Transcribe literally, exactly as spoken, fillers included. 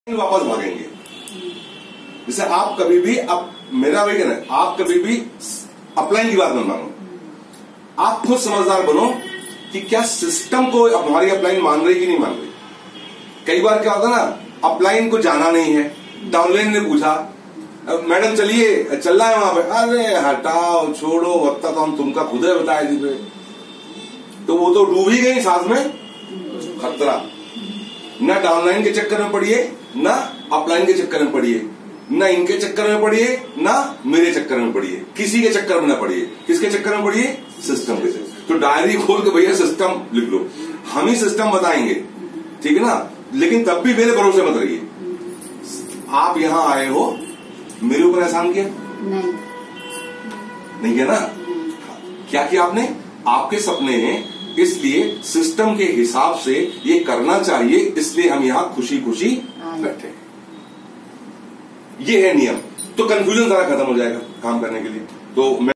वापस भागेंगे। जैसे आप कभी भी, अब मेरा वही कहना है, आप कभी भी अपलाइन की बात मत मानो, आप खुद समझदार बनो कि क्या सिस्टम को अब हमारी अपलाइन मान रही कि नहीं मान रही। कई बार क्या होता है ना, अपलाइन को जाना नहीं है, डाउनलाइन ने पूछा मैडम चलिए चल रहा है वहां पे, अरे हटाओ छोड़ो वक्ता तो हम तुमका खुद है बताया जी पे, तो वो तो डूब ही गई सांस में खतरा। ना डाउनलाइन के चक्कर में पड़िए, ना अपलाइन के चक्कर में पड़िए, ना इनके चक्कर में पड़िए, ना मेरे चक्कर में पड़िए, किसी के चक्कर में ना पड़िए। किसके चक्कर में पड़िए? सिस्टम के चक्कर। तो डायरी खोल के भैया सिस्टम लिख लो, हम ही सिस्टम बताएंगे, ठीक है ना। लेकिन तब भी मेरे भरोसे मत रहिए। आप यहां आए हो, मेरे ऊपर एहसान किया नहीं नहीं किया ना। क्या किया आपने? आपके सपने हैं, इसलिए सिस्टम के हिसाब से ये करना चाहिए, इसलिए हम यहां खुशी खुशी बैठे हैं। ये है नियम। तो कंफ्यूजन जरा खत्म हो जाएगा काम करने के लिए। तो मैं